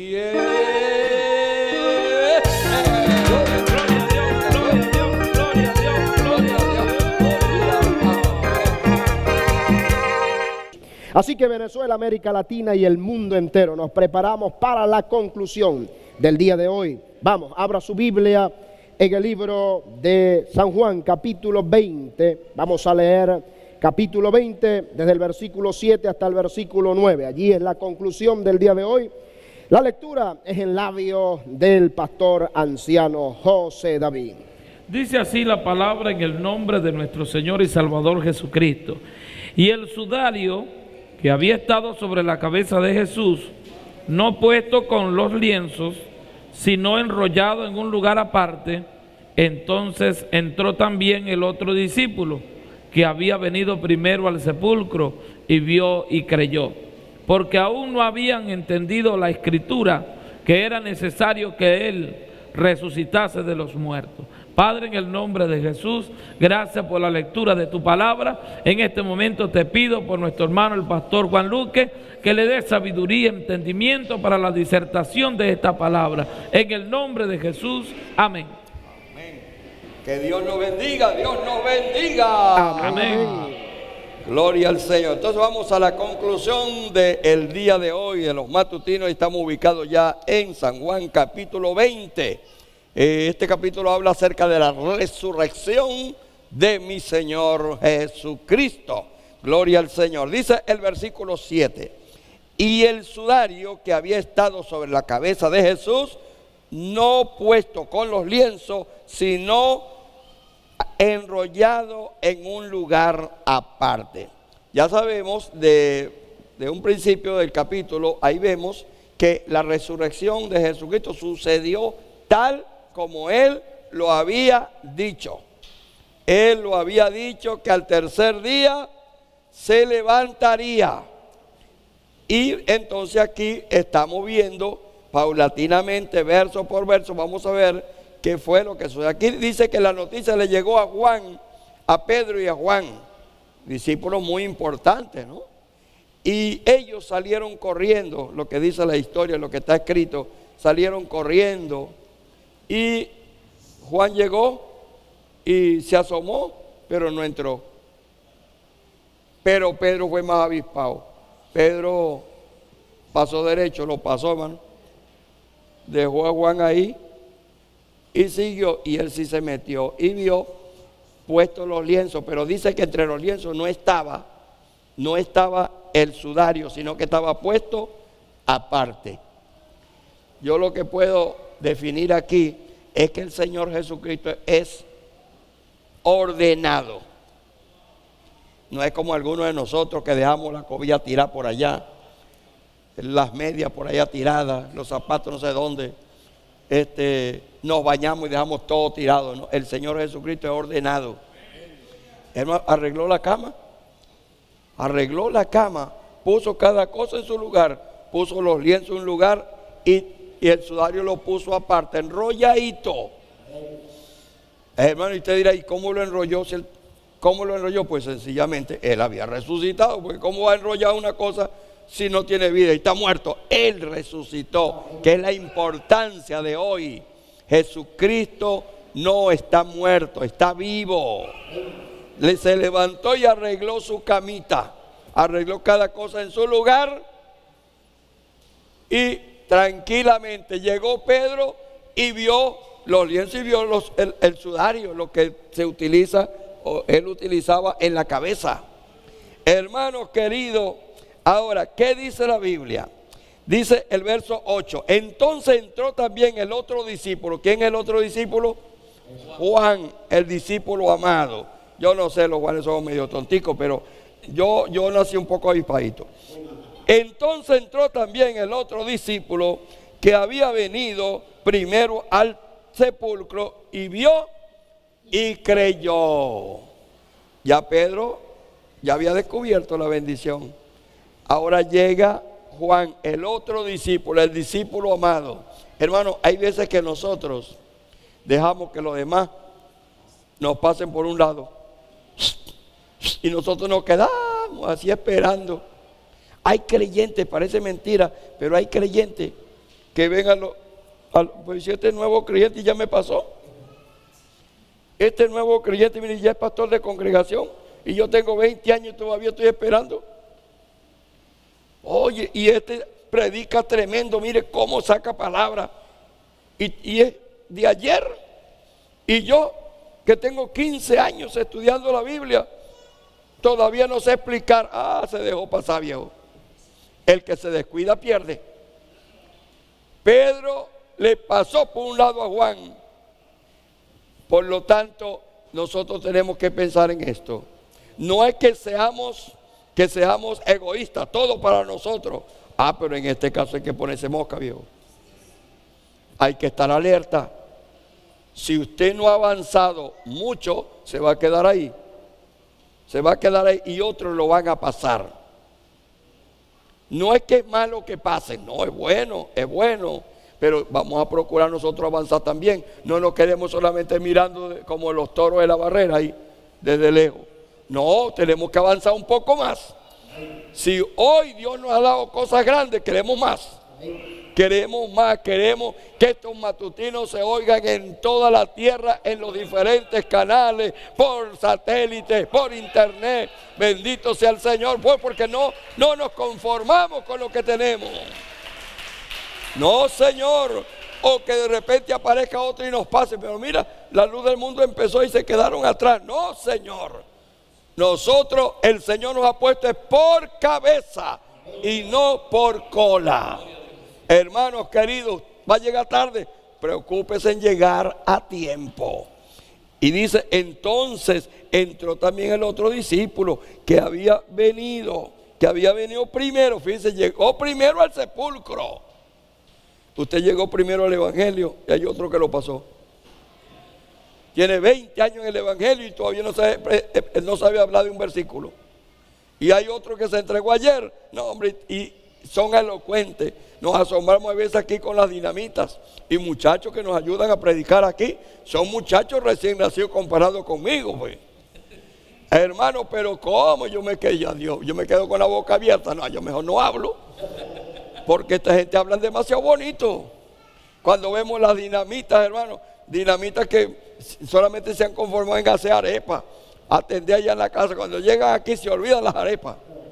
Así que Venezuela, América Latina y el mundo entero nos preparamos para la conclusión del día de hoy. Vamos, abra su Biblia en el libro de San Juan, capítulo veinte. Vamos a leer capítulo veinte, desde el versículo siete hasta el versículo nueve. Allí es la conclusión del día de hoy. La lectura es en labios del pastor anciano José David. Dice así la palabra en el nombre de nuestro Señor y Salvador Jesucristo. Y el sudario que había estado sobre la cabeza de Jesús, no puesto con los lienzos, sino enrollado en un lugar aparte, entonces entró también el otro discípulo, que había venido primero al sepulcro, y vio y creyó, porque aún no habían entendido la escritura, que era necesario que él resucitase de los muertos. Padre, en el nombre de Jesús, gracias por la lectura de tu palabra. En este momento te pido por nuestro hermano el pastor Juan Luque, que le dé sabiduría y entendimiento para la disertación de esta palabra. En el nombre de Jesús, amén. Amén. Que Dios nos bendiga, Dios nos bendiga. Amén. Amén. Gloria al Señor. Entonces vamos a la conclusión del día de hoy, de los matutinos. Estamos ubicados ya en San Juan capítulo veinte. Eh, este capítulo habla acerca de la resurrección de mi Señor Jesucristo. Gloria al Señor. Dice el versículo siete. Y el sudario que había estado sobre la cabeza de Jesús, no puesto con los lienzos, sino enrollado en un lugar aparte. Ya sabemos de, de un principio del capítulo, ahí vemos que la resurrección de Jesucristo sucedió tal como Él lo había dicho. Él lo había dicho que al tercer día se levantaría. Y entonces aquí estamos viendo paulatinamente, verso por verso, vamos a ver qué fue lo que sucedió. Aquí dice que la noticia le llegó a Juan, a Pedro y a Juan, discípulos muy importantes, ¿no? Y ellos salieron corriendo, lo que dice la historia, lo que está escrito, salieron corriendo. Y Juan llegó y se asomó, pero no entró. Pero Pedro fue más avispado. Pedro pasó derecho, lo pasó, hermano. Dejó a Juan ahí y siguió, y él sí se metió y vio puestos los lienzos, pero dice que entre los lienzos no estaba, no estaba el sudario, sino que estaba puesto aparte. Yo lo que puedo definir aquí es que el Señor Jesucristo es ordenado. No es como algunos de nosotros que dejamos la cobija tirada por allá, las medias por allá tiradas, los zapatos no sé dónde, este, nos bañamos y dejamos todo tirado, ¿no? El Señor Jesucristo es ordenado. Él arregló la cama, arregló la cama, puso cada cosa en su lugar, puso los lienzos en un lugar y, y el sudario lo puso aparte, enrolladito. Hermano, y usted dirá, ¿y cómo lo enrolló? Si él, ¿Cómo lo enrolló? Pues sencillamente él había resucitado, porque ¿cómo va a enrollar una cosa si no tiene vida y está muerto? Él resucitó, que es la importancia de hoy. Jesucristo no está muerto, está vivo. Le se levantó y arregló su camita, arregló cada cosa en su lugar y tranquilamente llegó Pedro y vio los lienzos y vio los, el, el sudario, lo que se utiliza, o él utilizaba en la cabeza. Hermanos queridos, ahora, ¿qué dice la Biblia? Dice el verso ocho, entonces entró también el otro discípulo. ¿Quién es el otro discípulo? Juan, el discípulo amado. Yo no sé, los Juanes son medio tonticos, pero yo, yo nací un poco avispadito. Entonces entró también el otro discípulo que había venido primero al sepulcro y vio y creyó. Ya Pedro ya había descubierto la bendición. Ahora llega Juan, el otro discípulo, el discípulo amado. Hermano, hay veces que nosotros dejamos que los demás nos pasen por un lado y nosotros nos quedamos así esperando. Hay creyentes, parece mentira, pero hay creyentes que ven a los, pues si este nuevo creyente ya me pasó. Este nuevo creyente, mire, ya es pastor de congregación y yo tengo veinte años y todavía estoy esperando. Oye, y este predica tremendo, mire cómo saca palabra. Y, y es de ayer. Y yo, que tengo quince años estudiando la Biblia, todavía no sé explicar. Ah, se dejó pasar, viejo. El que se descuida pierde. Pedro le pasó por un lado a Juan. Por lo tanto, nosotros tenemos que pensar en esto. No es que seamos, que seamos egoístas, todo para nosotros. Ah, pero en este caso hay que ponerse mosca, viejo. Hay que estar alerta. Si usted no ha avanzado mucho, se va a quedar ahí. Se va a quedar ahí y otros lo van a pasar. No es que es malo que pasen, no, es bueno, es bueno. Pero vamos a procurar nosotros avanzar también. No nos quedemos solamente mirando como los toros de la barrera ahí, desde lejos. No, tenemos que avanzar un poco más. Si hoy Dios nos ha dado cosas grandes, queremos más. Queremos más, queremos que estos matutinos se oigan en toda la tierra, en los diferentes canales, por satélite, por internet. Bendito sea el Señor, pues porque no, no nos conformamos con lo que tenemos. No, Señor, o que de repente aparezca otro y nos pase. Pero mira, la luz del mundo empezó y se quedaron atrás. No, Señor. Nosotros, el Señor nos ha puesto por cabeza y no por cola. Hermanos queridos, va a llegar tarde, preocúpese en llegar a tiempo. Y dice, entonces entró también el otro discípulo que había venido, que había venido primero. Fíjense, llegó primero al sepulcro. Usted llegó primero al evangelio y hay otro que lo pasó. Tiene veinte años en el evangelio y todavía no sabe, no sabe hablar de un versículo. Y hay otro que se entregó ayer. No, hombre, y son elocuentes. Nos asombramos a veces aquí con las dinamitas. Y muchachos que nos ayudan a predicar aquí, son muchachos recién nacidos comparados conmigo, pues. Hermano, pero ¿cómo? Yo me quedé, ya Dios, yo me quedo con la boca abierta. No, yo mejor no hablo. Porque esta gente habla demasiado bonito. Cuando vemos las dinamitas, hermano, dinamitas que solamente se han conformado en hacer arepas, atender allá en la casa. Cuando llegan aquí se olvidan las arepas,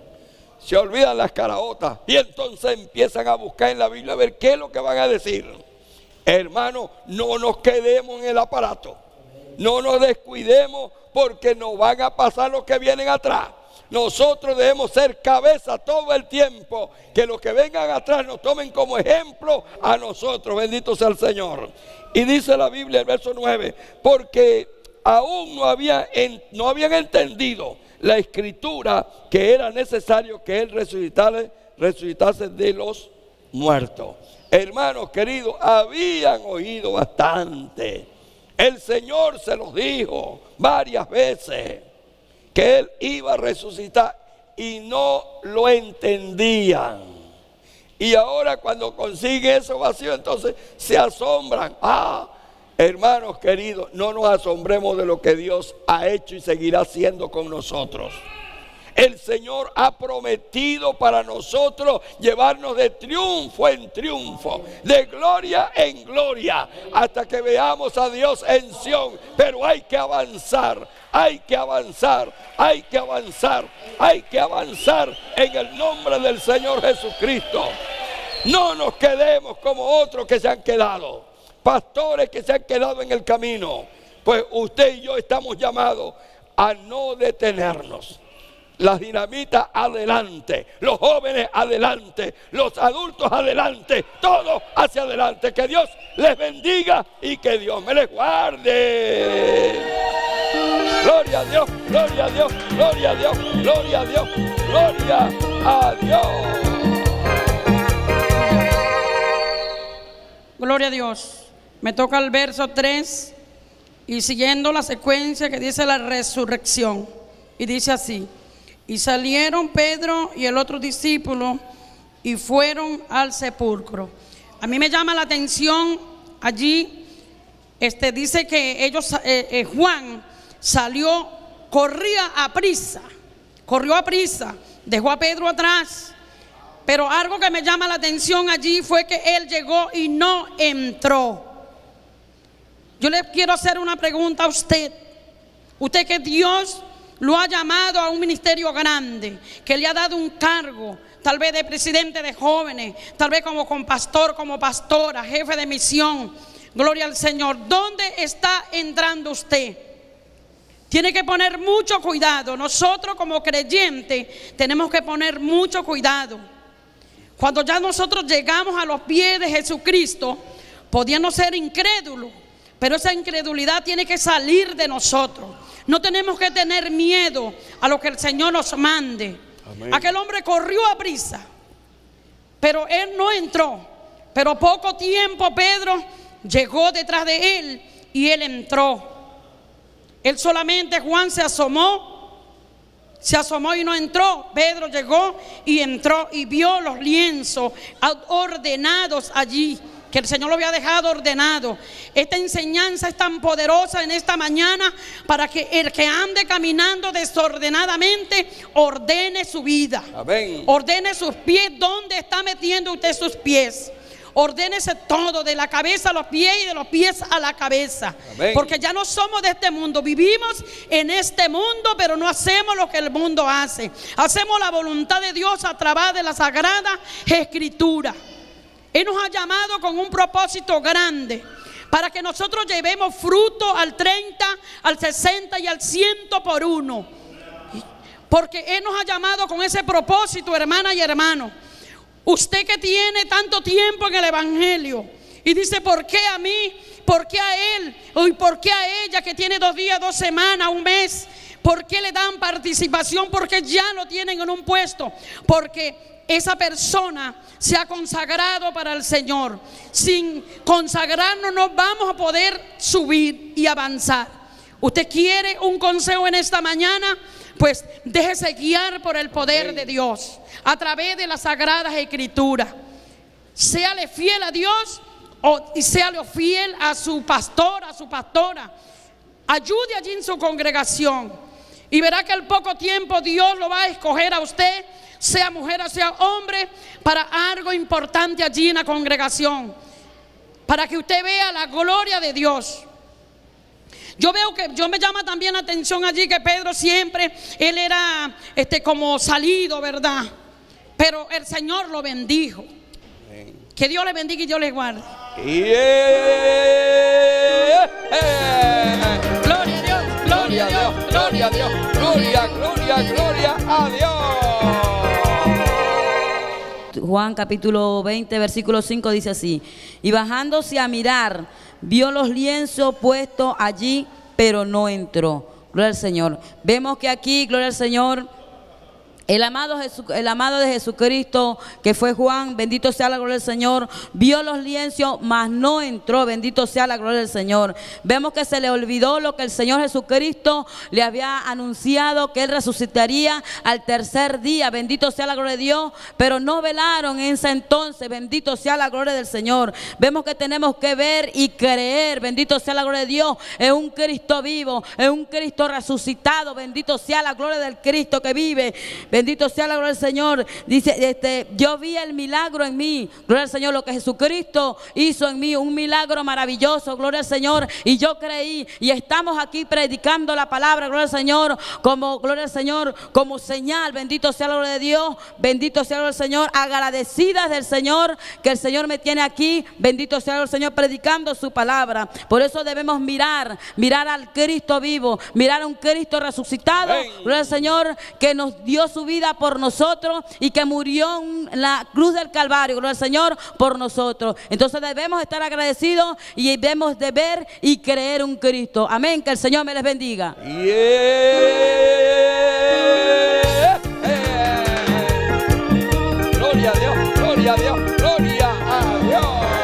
se olvidan las caraotas, y entonces empiezan a buscar en la Biblia a ver qué es lo que van a decir. Hermano, no nos quedemos en el aparato, no nos descuidemos, porque nos van a pasar los que vienen atrás. Nosotros debemos ser cabeza todo el tiempo, que los que vengan atrás nos tomen como ejemplo a nosotros. Bendito sea el Señor. Y dice la Biblia, el verso nueve, porque aún no, había en, no habían entendido la escritura que era necesario que Él resucitase, resucitase de los muertos. Hermanos queridos, habían oído bastante. El Señor se los dijo varias veces que Él iba a resucitar y no lo entendían. Y ahora cuando consigue eso vacío, entonces se asombran. Ah, hermanos queridos, no nos asombremos de lo que Dios ha hecho y seguirá haciendo con nosotros. El Señor ha prometido para nosotros llevarnos de triunfo en triunfo, de gloria en gloria, hasta que veamos a Dios en Sión. Pero hay que avanzar, hay que avanzar, hay que avanzar, hay que avanzar en el nombre del Señor Jesucristo. No nos quedemos como otros que se han quedado, pastores que se han quedado en el camino. Pues usted y yo estamos llamados a no detenernos. Las dinamitas adelante, los jóvenes adelante, los adultos adelante, todos hacia adelante. Que Dios les bendiga y que Dios me les guarde. Gloria a Dios, gloria a Dios, gloria a Dios, gloria a Dios, gloria a Dios. Gloria a Dios. Me toca el verso tres y siguiendo la secuencia que dice la resurrección. Y dice así: y salieron Pedro y el otro discípulo y fueron al sepulcro. A mí me llama la atención allí, este, dice que ellos, eh, eh, Juan salió, corría a prisa, corrió a prisa, dejó a Pedro atrás. Pero algo que me llama la atención allí fue que él llegó y no entró. Yo le quiero hacer una pregunta a usted. Usted que Dios lo ha llamado a un ministerio grande, que le ha dado un cargo, tal vez de presidente de jóvenes, tal vez como con pastor, como pastora, jefe de misión. Gloria al Señor. ¿Dónde está entrando usted? Tiene que poner mucho cuidado. Nosotros como creyentes tenemos que poner mucho cuidado. Cuando ya nosotros llegamos a los pies de Jesucristo, podíamos ser incrédulos, pero esa incredulidad tiene que salir de nosotros. No tenemos que tener miedo a lo que el Señor nos mande. Amén. Aquel hombre corrió a prisa, pero él no entró. Pero poco tiempo Pedro llegó detrás de él y él entró. Él solamente, Juan se asomó, se asomó y no entró. Pedro llegó y entró y vio los lienzos ordenados allí, que el Señor lo había dejado ordenado. Esta enseñanza es tan poderosa en esta mañana para que el que ande caminando desordenadamente ordene su vida. Amén. Ordene sus pies. ¿Dónde está metiendo usted sus pies? Ordénese todo, de la cabeza a los pies y de los pies a la cabeza. Amén. Porque ya no somos de este mundo, vivimos en este mundo, pero no hacemos lo que el mundo hace. Hacemos la voluntad de Dios a través de la Sagrada Escritura. Él nos ha llamado con un propósito grande, para que nosotros llevemos fruto al treinta, al sesenta y al ciento por uno. Porque Él nos ha llamado con ese propósito, hermana y hermano. Usted que tiene tanto tiempo en el Evangelio y dice, ¿por qué a mí? ¿Por qué a él? ¿Y por qué a ella que tiene dos días, dos semanas, un mes? ¿Por qué le dan participación? Porque ya lo tienen en un puesto. Porque esa persona se ha consagrado para el Señor. Sin consagrarnos no vamos a poder subir y avanzar. ¿Usted quiere un consejo en esta mañana? Pues déjese guiar por el poder de Dios a través de las Sagradas Escrituras. Séale fiel a Dios o, y séale fiel a su pastor, a su pastora. Ayude allí en su congregación y verá que al poco tiempo Dios lo va a escoger a usted, sea mujer o sea hombre, para algo importante allí en la congregación, para que usted vea la gloria de Dios. Yo veo que, yo me llama también la atención allí que Pedro siempre, él era este, como salido, ¿verdad? Pero el Señor lo bendijo. Amén. Que Dios le bendiga y Dios le guarde. Yeah. Gloria a Dios, gloria a Dios, gloria a Dios, gloria, gloria, gloria a Dios. Juan capítulo veinte, versículo cinco dice así: y bajándose a mirar, vio los lienzos puestos allí, pero no entró. Gloria al Señor. Vemos que aquí, gloria al Señor, el amado, Jesu, el amado de Jesucristo, que fue Juan, bendito sea la gloria del Señor, vio los lienzos, mas no entró, bendito sea la gloria del Señor. Vemos que se le olvidó lo que el Señor Jesucristo le había anunciado, que Él resucitaría al tercer día, bendito sea la gloria de Dios, pero no velaron en ese entonces, bendito sea la gloria del Señor. Vemos que tenemos que ver y creer, bendito sea la gloria de Dios, en un Cristo vivo, en un Cristo resucitado, bendito sea la gloria del Cristo que vive. Bendito sea la gloria del Señor. Dice, este, yo vi el milagro en mí. Gloria al Señor, lo que Jesucristo hizo en mí, un milagro maravilloso. Gloria al Señor. Y yo creí, y estamos aquí predicando la palabra, gloria al Señor, como, gloria al Señor, como señal. Bendito sea la gloria de Dios. Bendito sea la gloria del Señor. Agradecidas del Señor, que el Señor me tiene aquí. Bendito sea el Señor, predicando su palabra. Por eso debemos mirar, mirar al Cristo vivo, mirar a un Cristo resucitado. Gloria al Señor, que nos dio su vida por nosotros y que murió en la cruz del Calvario, gloria al Señor, por nosotros. Entonces debemos estar agradecidos y debemos de ver y creer un Cristo. Amén, que el Señor me les bendiga. Yeah. Gloria a Dios, gloria a Dios, gloria a Dios.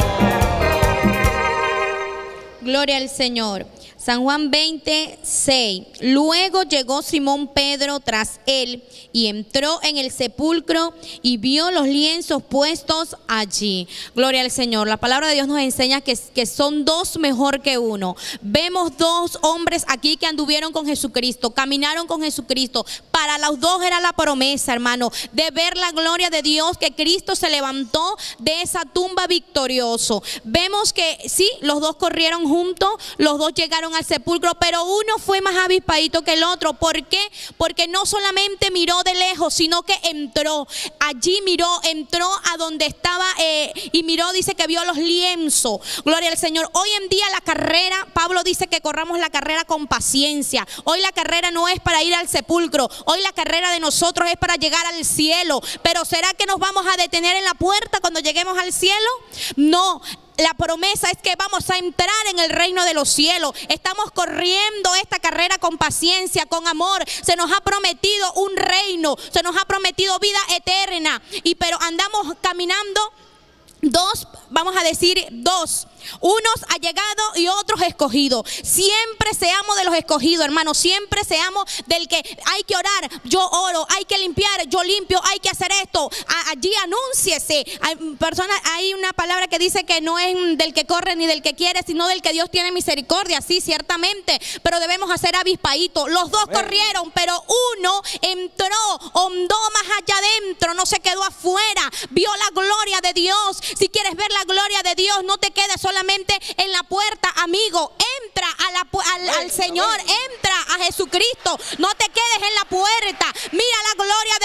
Gloria al Señor. San Juan veinte, seis. Luego llegó Simón Pedro tras él y entró en el sepulcro y vio los lienzos puestos allí. Gloria al Señor. La palabra de Dios nos enseña que, que son dos mejor que uno. Vemos dos hombres aquí que anduvieron con Jesucristo, caminaron con Jesucristo. Para los dos era la promesa, hermano, de ver la gloria de Dios, que Cristo se levantó de esa tumba victorioso. Vemos que sí, los dos corrieron juntos, los dos llegaron al sepulcro, pero uno fue más avispadito que el otro. ¿Por qué? Porque no solamente miró de lejos, sino que entró. Allí miró, entró a donde estaba eh, y miró, dice que vio los lienzos. Gloria al Señor. Hoy en día la carrera, Pablo dice que corramos la carrera con paciencia. Hoy la carrera no es para ir al sepulcro. Hoy la carrera de nosotros es para llegar al cielo. Pero ¿será que nos vamos a detener en la puerta cuando lleguemos al cielo? No. La promesa es que vamos a entrar en el reino de los cielos. Estamos corriendo esta carrera con paciencia, con amor. Se nos ha prometido un reino, se nos ha prometido vida eterna. Y pero andamos caminando dos, vamos a decir dos. Unos allegados y otros escogidos. Siempre seamos de los escogidos, hermanos. Siempre seamos del que hay que orar, yo oro. Hay que limpiar, yo limpio. Hay que hacer esto. Allí anúnciese. Hay personas, hay una palabra que dice que no es del que corre ni del que quiere, sino del que Dios tiene misericordia. Sí, ciertamente. Pero debemos hacer avispaditos. Los dos corrieron, pero uno entró, hondó más allá adentro, no se quedó afuera. Vio la gloria de Dios. Si quieres ver la gloria de Dios, no te quedes solo solamente en la puerta, amigo. Entra a la, al, al Señor, entra a Jesucristo. No te quedes en la puerta. Mira la gloria de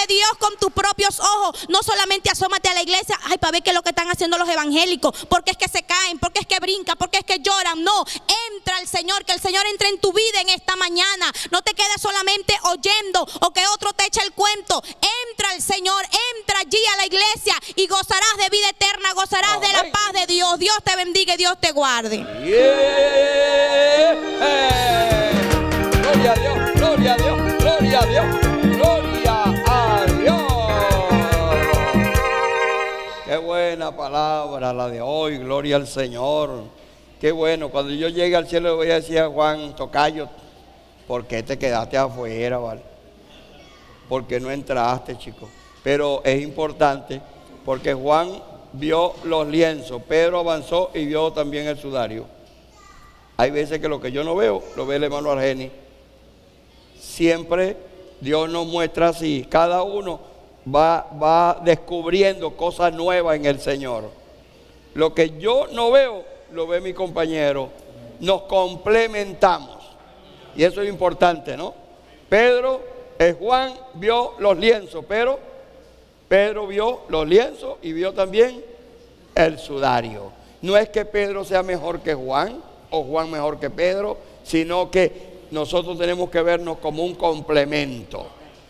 de Dios con tus propios ojos. No solamente asómate a la iglesia, ay, para ver qué es lo que están haciendo los evangélicos, porque es que se caen, porque es que brincan, porque es que lloran. No, entra al Señor, que el Señor entre en tu vida en esta mañana. No te quedes solamente oyendo o que otro te eche el cuento. Entra al Señor, entra allí a la iglesia y gozarás de vida eterna, gozarás Amén. De la paz de Dios. Dios te bendiga y Dios te guarde. Yeah. Gloria a Dios, gloria a Dios, gloria a Dios, gloria a Dios. Qué buena palabra la de hoy, gloria al Señor. Qué bueno, cuando yo llegue al cielo le voy a decir a Juan, tocayo, ¿por qué te quedaste afuera, vale? ¿Por qué no entraste, chico? Pero es importante porque Juan vio los lienzos, Pedro avanzó y vio también el sudario. Hay veces que lo que yo no veo, lo ve el hermano Argeni. Siempre Dios nos muestra así, cada uno va, va descubriendo cosas nuevas en el Señor. Lo que yo no veo, lo ve mi compañero. Nos complementamos. Y eso es importante, ¿no? Pedro, eh, Juan vio los lienzos, pero Pedro vio los lienzos y vio también el sudario. No es que Pedro sea mejor que Juan o Juan mejor que Pedro, sino que nosotros tenemos que vernos como un complemento.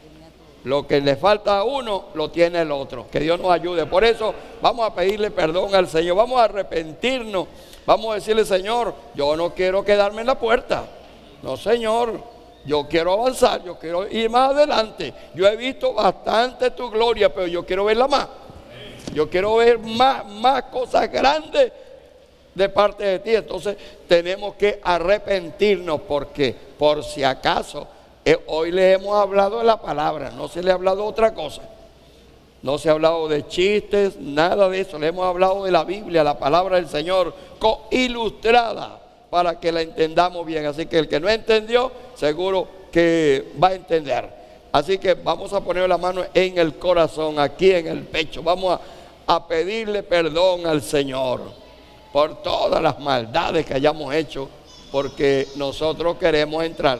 Lo que le falta a uno, lo tiene el otro. Que Dios nos ayude. Por eso vamos a pedirle perdón al Señor. Vamos a arrepentirnos. Vamos a decirle, Señor, yo no quiero quedarme en la puerta. No, Señor, yo quiero avanzar. Yo quiero ir más adelante. Yo he visto bastante tu gloria, pero yo quiero verla más. Yo quiero ver más, más cosas grandes de parte de ti. Entonces tenemos que arrepentirnos, porque por si acaso eh, hoy le hemos hablado de la palabra, no se le ha hablado otra cosa, no se ha hablado de chistes, nada de eso. Le hemos hablado de la Biblia, la palabra del Señor ilustrada para que la entendamos bien. Así que el que no entendió seguro que va a entender. Así que vamos a poner la mano en el corazón, aquí en el pecho. Vamos a, a pedirle perdón al Señor por todas las maldades que hayamos hecho, porque nosotros queremos entrar.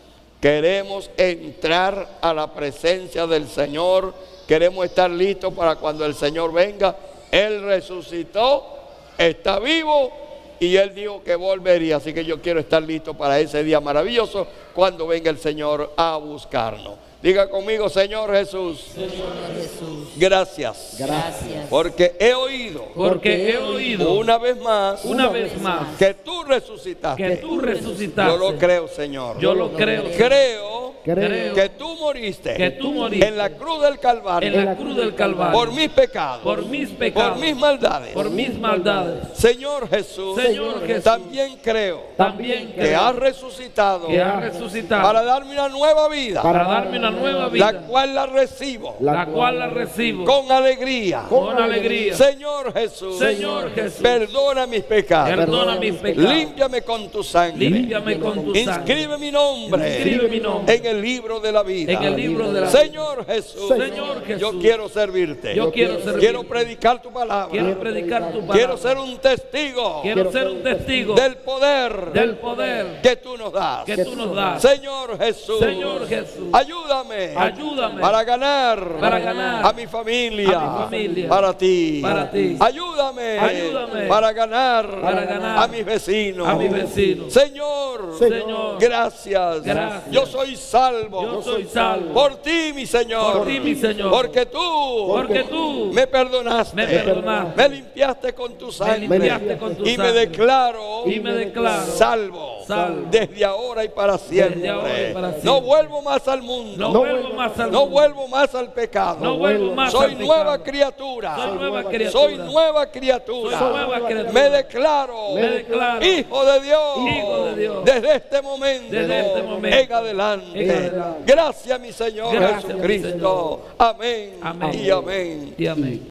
Queremos entrar a la presencia del Señor. Queremos estar listos para cuando el Señor venga. Él resucitó, está vivo y Él dijo que volvería. Así que yo quiero estar listo para ese día maravilloso cuando venga el Señor a buscarnos. Diga conmigo, Señor Jesús, Señor Jesús, gracias, gracias, porque he oído, porque he oído una vez más, una vez más, que tú resucitaste, que tú resucitaste. Yo lo creo, Señor. Yo lo creo. Creo, creo que tú moriste, que tú moriste en la cruz del Calvario, en la cruz del Calvario, por mis pecados, por mis pecados, por mis maldades, por mis maldades. Señor Jesús, Señor Jesús, también creo, también que creo has resucitado, que has resucitado para darme una nueva vida, para darme una nueva vida, la cual la recibo, la cual la recibo con alegría, con alegría. Señor Jesús, Señor Jesús, perdona mis pecados, perdona mis pecados, límpiame con tu sangre, límpiame con tu sangre, inscribe mi nombre, inscribe mi nombre en el libro de la vida, en el libro de la Señor Jesús, Señor Jesús, yo quiero servirte, yo quiero servirte, quiero predicar tu palabra, quiero predicar tu palabra, quiero ser un testigo, quiero ser un testigo del poder, del poder que tú nos das, que tú nos das. Señor Jesús, Señor Jesús, ayúdame, ayúdame para ganar, para ganar a mi familia, a mi familia, para ti, para ti. Ayúdame, Ayúdame para ganar, para ganar a mis vecinos, a mis vecinos. Señor, Señor, gracias. gracias. Yo soy salvo, Yo soy salvo por ti, mi Señor, por ti, mi Señor, porque tú, porque tú me perdonaste, me perdonaste, me limpiaste con tu sangre, me limpiaste con tu y sangre, me declaro, y me declaro salvo, salvo desde ahora y para siempre. Desde ahora y para siempre. No vuelvo más al mundo, no vuelvo más al no mundo, vuelvo más al pecado, no vuelvo más soy al nueva pecado. criatura, Soy nueva criatura, soy nueva criatura, soy nueva criatura. me declaro, me declaro hijo de Dios, hijo de Dios, desde este momento, desde este momento en adelante. en adelante. Gracias, mi Señor Gracias, Jesucristo, mi Señor. Amén, Amén y amén. y amén.